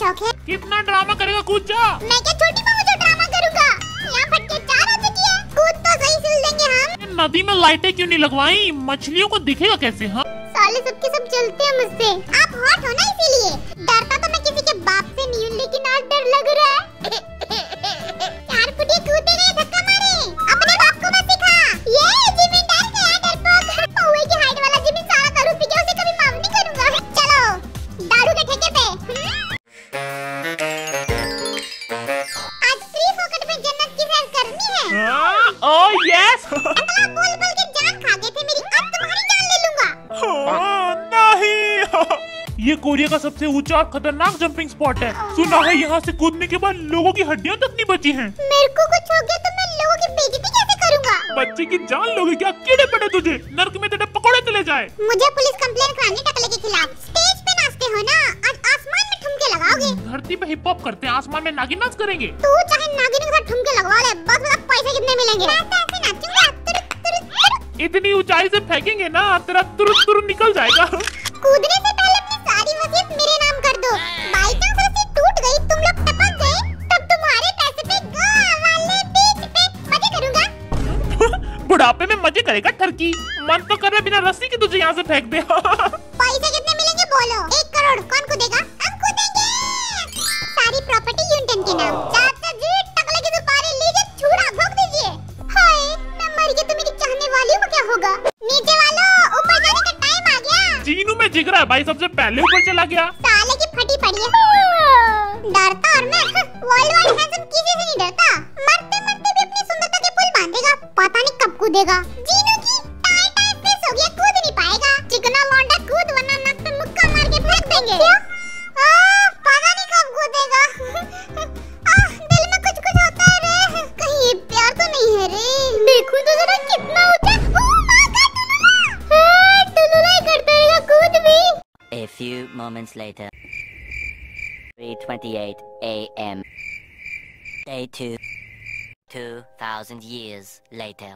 शौक है। कितना ड्रामा करेगा, कूद जा। मैं क्या छोटी बहू जो ड्रामा करूँगा? यहाँ फटके 4 हो चुकी है। कूद तो सही सिल देंगे हम। नदी में लाइटें क्यों नहीं लगवाई? मछलियों को दिखेगा कैसे? हाँ साले सबके सब चलते हैं मुझसे। आप हॉट हो ना इसीलिए। डरता तो मैं किसी के बाप से नहीं हूँ, लेकिन आज डर लग रहा है। 4 फुटिया कूदते गए, धक्का मारे। अपने बाप को मत सिखा। ये जिमी डर गया, डरपोक। पौवे की हाइट वाला जिमी सारा दारू पी गया, उसे कभी माफ नहीं करूँगा। चलो दारू के ठेके पे। आज फ्री फोकट में जन्नत की सैर करनी है। Oh yes. बोल बोल के जान खा गए थे मेरी, अब तुम्हारी जान ले लूंगा। नहीं। ये कोरिया का सबसे ऊंचा और खतरनाक जंपिंग स्पॉट है। सुना है यहाँ से कूदने के बाद लोगों की हड्डियाँ तक नहीं बची हैं। मेरे को कुछ हो गया तो मैं लोगों की बेइज्जती कैसे करूँगा? बच्चे की जान लोगे क्या? कीड़े पड़े तुझे, नर्क में तेरे पकौड़े चले जाए। मुझे पुलिस कंप्लेन करानी टकले के खिलाफ। स्टेज पे नाचते हो ना, आज आसमान में ठुमके लगाओगे। धरती पे हिप हॉप करते हैं, आसमान में नागिन नाच करेंगे। तू चाहे नागिन के साथ ठुमके लगवा ले, बस बता पैसे कितने मिलेंगे। मैं तो ऐसे नाचूंगा, तुरुत तुरुत तुरुत। इतनी ऊंचाई से फेंकेंगे ना, तेरा तुरुत तुरुत निकल जाएगा। कूदने से पहले अपनी सारी वसीयत मेरे नाम कर दो। बाई चांस रस्सी टूट गई, तुम लोग टपक गए, तब तुम्हारे पैसे पे गोवा वाले बीच पे मजे करूंगा। बुढ़ापे में मजे करेगा ठरकी। मन तो कर रहा है बिना रस्सी के तुझे यहाँ से फेंक दे। पैसे कितने मिलेंगे बोलो? 1 करोड़। कौन कूदेगा? हम कूदेंगे। सारी प्रॉपर्टी यूनियन के नाम। चाचा जी टकले की दुपारे लीजिए, छुरा भोग दीजिए। हाय मैं मर गई तो मेरी चाहने वालियों को क्या होगा? नीचे वालों, ऊपर जाने का टाइम आ गया। चीनू में जिगरा है भाई, सबसे पहले ऊपर चला गया। साले की फटी पड़ी है। डरता और मैं वर्ल्ड वाइड हैंडसम किसी से नहीं डरता। मरते मरते भी अपनी सुंदरता के पुल बांधेगा, पता नहीं कब कूदेगा। जीनू की टाई टाई फिस हो गया, कूद नहीं पाएगा। चिकना लौंडा कूद, वरना नक पे मुक्का मार के फेंक देंगे। पता नहीं कब कूदेगा। दिल में कुछ कुछ होता है रे, कहीं ये प्यार तो नहीं है रे। देखूं तो जरा कितना ऊंचा। टुलुला करता रहेगा, कूद भी। A few moments later. 3:28 a.m. Day 2. 2,000 years later.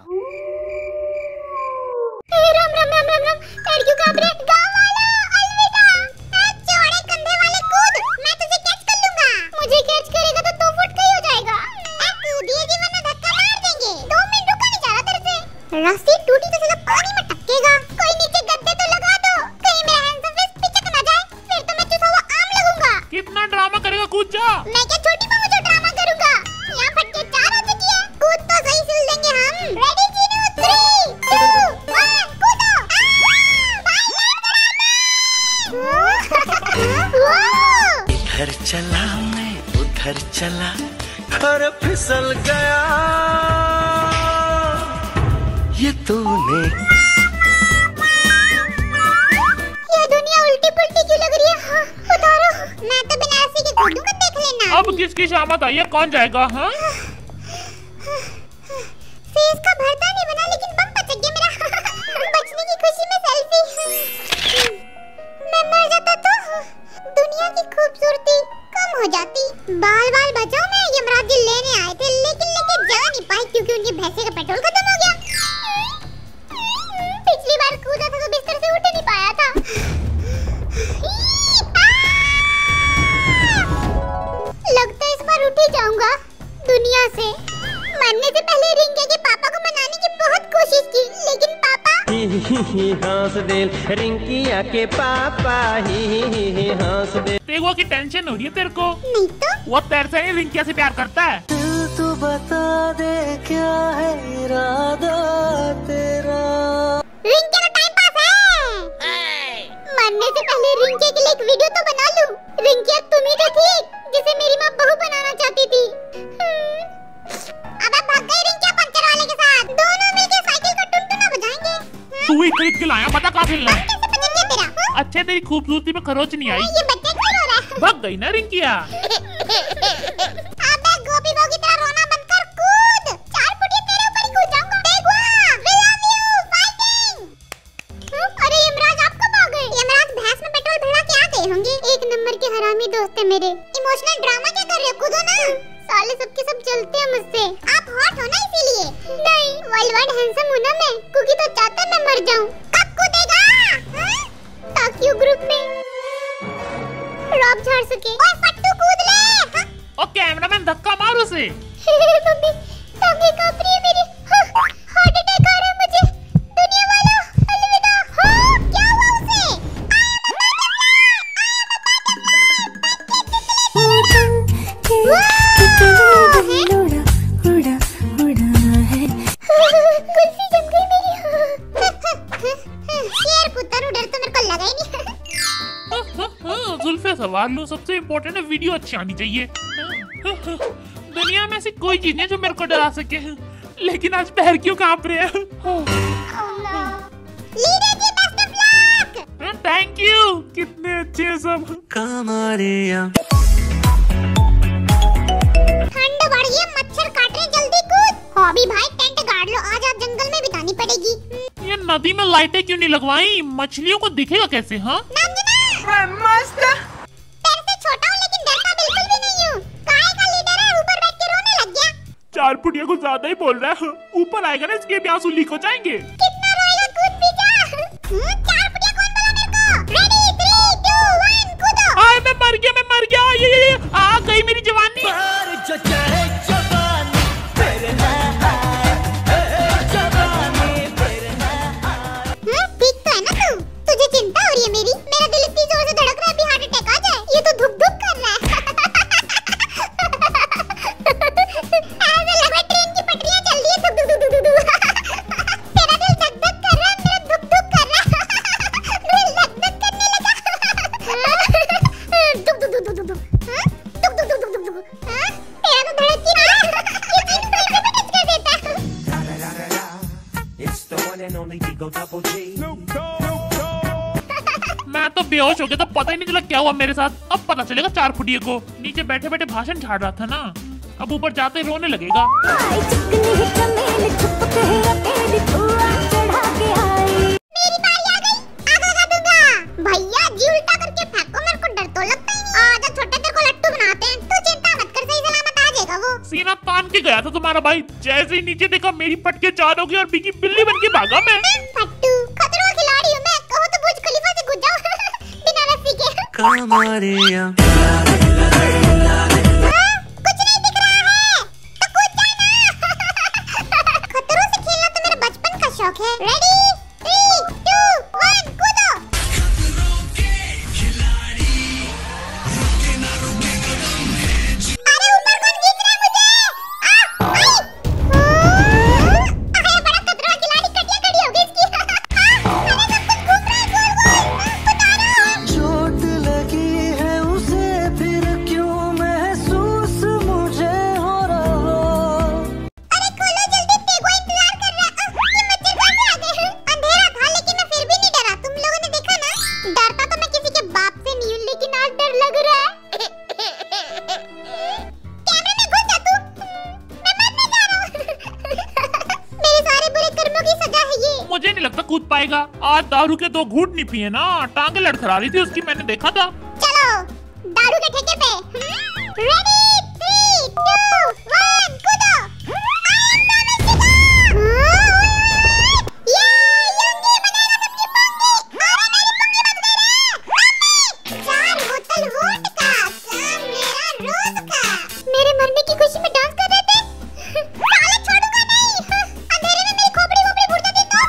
Ram Ram Ram Ram Ram. पैर क्यों कांप रहे? गाँव वाला अलविदा। चौड़े कंधे वाले कूद, मैं तुझे कैच कर लूंगा। मुझे कैच करेगा तो 2 फुट का ही हो जाएगा। कूदिए जी वरना धक्का मार देंगे। 2 मिनट रुका नहीं जा रहा तेरे से। रस्सी टूटी तो चला पानी में टपकेगा। कोई नीचे गद्दे तो लगा दो, कहीं मेरा हैंडसम फेस पिचक ना जाए, फिर तो मैं चुसा हुआ आम लगूंगा। कितना ड्रामा करेगा, कूद जा। मैं क्या छोटी बहू जो ड्रामा करूंगा? यहाँ फटके 4 हो चुकी है। कूद तो सही सिल देंगे हम। रेडी जीनू, 3, 2, 1 कूदो। इधर चला मैं उधर चला, घर फिसल गया। ये तूने ये दुनिया उल्टी पुल्टी क्यों लग रही है? हाँ, उतारो। मैं तो बिना रस्सी के कूदूंगा, देख लेना। अब किसकी शामत आई है, कौन जाएगा? हाँ फेस का भरता नहीं बना, लेकिन बम बच गया मेरा। बचने की खुशी में सेल्फी। मैं मर जाता तो दुनिया की खूबसूरती कम हो जाती। बाल बाल बचाओ, मैं यमराज जी लेने आए थे, लेकिन लेके जा नहीं पाए क्योंकि उनकी भैंसे का पेट्रोल खत्म हो गया। पिछली बार कूदा था तो बिस्तर से उठ नहीं पाया था। लगता है इस बार उठ ही जाऊंगा दुनिया से। मरने से पहले रिंकी के पापा को मनाने की बहुत कोशिश की, लेकिन पापा हंस दे। रिंकिया के पापा ही हंस दे। तेगुआ की टेंशन हो रही है तेरे को? नहीं तो वो तेरे से नहीं, रिंकिया से प्यार करता है। तू बता दे क्या है इरादा तेरा। रिंकी का टाइम पास है। मरने से पहले रिंकी के लिए एक वीडियो तो बना लूं। रिंकी तुम ही तो थी जिसे मेरी माँ बहू बनाना चाहती थी। अब भाग गई रिंकी पंचर वाले के साथ। दोनों मिलकर साइकिल का टुनटुना बजाएंगे। तू ही खरीद के लाया, बता कहाँ खेलना है? कैसे पता क्या तेरा? हाँ? अच्छे तेरी खूबसूरती में खरोच नहीं आई। ये बच्चा क्यों रो रहा है? भाग गई ना रिंकिया। अबे गोपी बहू की तरह रोना बंद कर, कूद। 4 फुटिया तेरे ऊपर ही कूद जाऊंगा। तेगुआ, we love you, fighting। अरे यमराज आप कब आ गए? यमराज भैंस में पेट्रोल भरा के आ गए होंगे। एक नंबर के हरामी दोस्त है मेरे। इमोशनल ड्रामा क्या कर रहे हो? कूदो ना। साले सबके सब चलते हैं मुझसे। आप हॉट हो ना इसीलिए। नहीं, वर्ल्ड वाइड हैंडसम हूं ना मैं। कुकी तो चाहता मैं मर जाऊं। कब कूदेगा? ताकि ग्रुप में रॉब झाड़ सके। ओए फट्टू और कैमरामैन धक्का मार उसे। मम्मी टांगे कांप रही है मेरी। हार्ट अटैक आ रहा है मुझे। दुनिया वालों अलविदा। क्या हुआ उसे? कुल्फी जम गई मेरी। शेर पुत्र उधर तो मेरे को लगा ही नहीं। जुल्फे सवार लो, सबसे इम्पोर्टेंट है वीडियो अच्छी आनी चाहिए। दुनिया में ऐसी कोई चीज नहीं जो मेरे को डरा सके, लेकिन आज पैर क्यों कांप रहे हैं? थैंक यू, कितने अच्छे सब। कमरिया ठंड बढ़ गई, मच्छर काट रहे, जल्दी कूद। हॉबी भाई टेंट गाड़ लो, आज आप जंगल में बितानी पड़ेगी। ये नदी में लाइटें क्यों नहीं लगवाई? मछलियों को दिखेगा कैसे? हाँ मस्त। तेरे से छोटा हूँ लेकिन डरता बिल्कुल भी नहीं हूँ। काय का लीडर है, ऊपर बैठ के रोने लग गया। 4 फुटिया को ज्यादा ही बोल रहा है। ऊपर आएगा ना, इसके भी आंसू लीक हो जाएंगे। कितना रोएगा, कूद भी जा। 4 फुटिया कौन बोला मेरे को? रेडी 3 2 1 कूदो। आए मैं मर गया। ये आ गई मेरी जवानी। जो चढ़े जवानी फिर ना आए, जवानी फिर ना आए। ठीक तो है ना तू? तुझे चिंता हो रही है मेरी? मेरा दिल इतनी जोर से धड़क रहा है, अभी हार्ट अटैक आ जाए। ये तो धुक धुक कर रहा है। ऐसा लग रहा है ट्रेन की पटरियां चल रही है, धुक धुक धुक धुक धुक। तेरा दिल धक धक कर रहा है, मेरा धुक धुक कर रहा है। दिल धक धक करने लगा। धुक धुक धुक धुक धुक। धुक धुक धुक धुक धुक। तेरा तो धड़क ही रहा है। ये चीज दिल पे टच कर देता है। It's the one and only Digo Double G. मैं तो बेहोश हो गया था, पता ही नहीं चला क्या हुआ मेरे साथ। अब पता चलेगा 4 फुटिये को। नीचे बैठे बैठे भाषण झाड़ रहा था ना, अब ऊपर जाते ही रोने लगेगा। मेरी बारी आ गई, आगा दूंगा। भैया जी उल्टा करके फेंको, मेरे को डर तो लगता ही नहीं। आजा छोटे तेरे को लट्टू बनाते हैं, तू चिंता मत कर, सही सलामत आ जाएगा वो। सीना तान के गया था तुम्हारा भाई, जैसे ही नीचे देखा मेरी पटके 4 हो गई और बिकी बिल्ली बन के भागा मैं। फट्टू खतरों का खिलाड़ी हूँ मैं, कहो तो बुर्ज खलीफा से कूद जाओ बिना रस्सी के। कमरिया कुछ नहीं दिख रहा है तो कूद जाना। खतरों से खेलना तो मेरा बचपन का शौक है। रेडी 3 2 1 कूदो। अरे ऊपर कौन खींच रहा है मुझे? अरे बड़ा खतरा खिलाड़ी, कटिया कड़ी हो गई इसकी। अरे सब कुछ घूम रहा है गोल गोल, बता रहा हूँ। चोट लगी है उसे फिर क्यों महसूस मुझे हो रहा। अरे खोलो जल्दी, तेगो इंतजार कर रहा है। ये मच्छर कहाँ से आ गए हैं? अंधेरा था लेकिन मैं फिर भी नहीं डरा, तुम लोगों ने देखा ना। डरता तो मैं किसी के बाप से नहीं हूँ, लेकिन आज डर लग रहा है। कैमरे में घुस जा तू, मैं मरने जा रहा हूँ। मेरे सारे बुरे कर्मों की सजा है ये। मुझे नहीं लगता कूद पाएगा। आज दारू के 2 घूंट नहीं पिए ना, टांगे लड़खड़ा रही थी उसकी, मैंने देखा था। चलो दारू के ठेके पे। रेडी 3 2 1 कूदो। ये लुंगी बनेगा सबकी पंगी। अरे मेरी पंगी बच गई रे। मम्मी 4 बोतल वोडका, काम मेरा रोज का। मेरे मरने की खुशी में डांस कर रहे थे। साले छोड़ूंगा नहीं, अंधेरे में मेरी खोपड़ी वोपड़ी फूट जाती तो।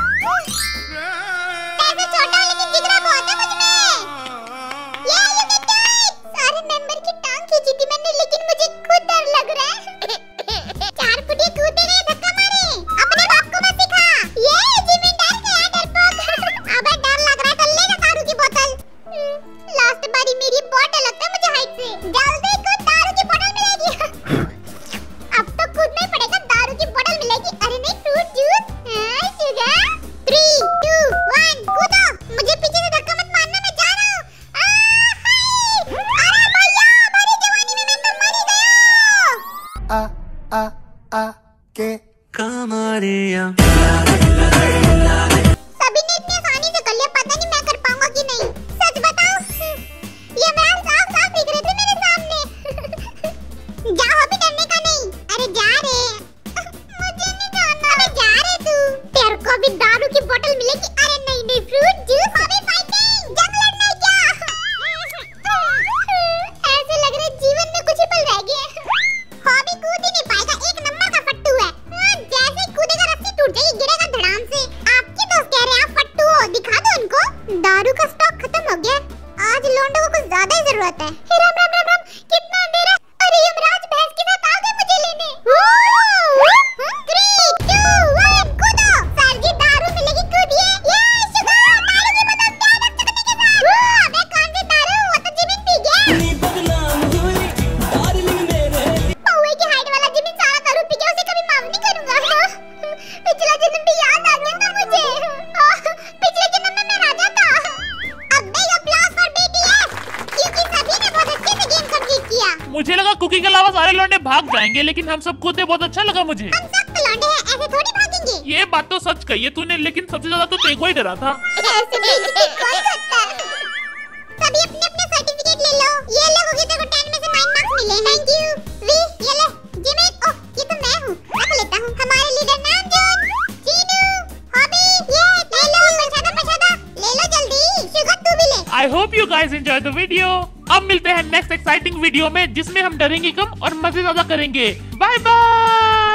पैसे छोटा लेकिन जिगरा बहुत है मुझ में। ये you can do it। सारे मेंबर की टांग खींची थी मैंने, लेकिन मुझे खुद डर लग रहा है। ज्यादा ही जरूरत है। राम राम राम राम, कितना अंधेरा। अरे यमराज भैंस के साथ आ गए मुझे लेने। 3, 2, 1 कूदो। सर जी दारू मिलेगी, कूदिए। ये शुगर दारू की बोतल प्यार रख सकने के साथ। अबे कौन सी दारू, वो तो जिमिन पी गया। बदनाम हुई डार्लिंग मेरे। पौवे की हाइट वाला जिमिन सारा दारू पी गया, उसे कभी माफ नहीं करूंगा। पिछला जन्म भी याद आ गया था मुझे। पिछले जन्म में मैं राजा था। अब बिग अप्लॉज फॉर BTS, क्योंकि सभी ने बहुत अच्छे से गेम कंप्लीट किया। मुझे लगा कुकी के अलावा सारे लौंडे भाग जाएंगे, लेकिन हम सब कूदे, बहुत अच्छा लगा मुझे। हम सब तो लौंडे हैं, ऐसे थोड़ी भागेंगे। ये बात तो सच कही है तूने, लेकिन सबसे ज्यादा तो तेरे को ही डरा था। ऐसे बेइज्जती कौन करता है? सभी अपने अपने सर्टिफिकेट ले लो। ये लो क्योंकि तेरे को 10 में से 9 मार्क्स मिले। Thank you. वी ये ले जिमिन। ओह ये तो मैं हूँ, रख लेता हूँ। हमारे लीडर नाम जॉन, चीनू, हॉबी, ये ले लो। प्रसादा ले लो जल्दी। शुगर तू भी ले। I hope you guys enjoy the video. अब मिलते हैं नेक्स्ट एक्साइटिंग वीडियो में, जिसमें हम डरेंगे कम और मजे ज्यादा करेंगे। Bye bye.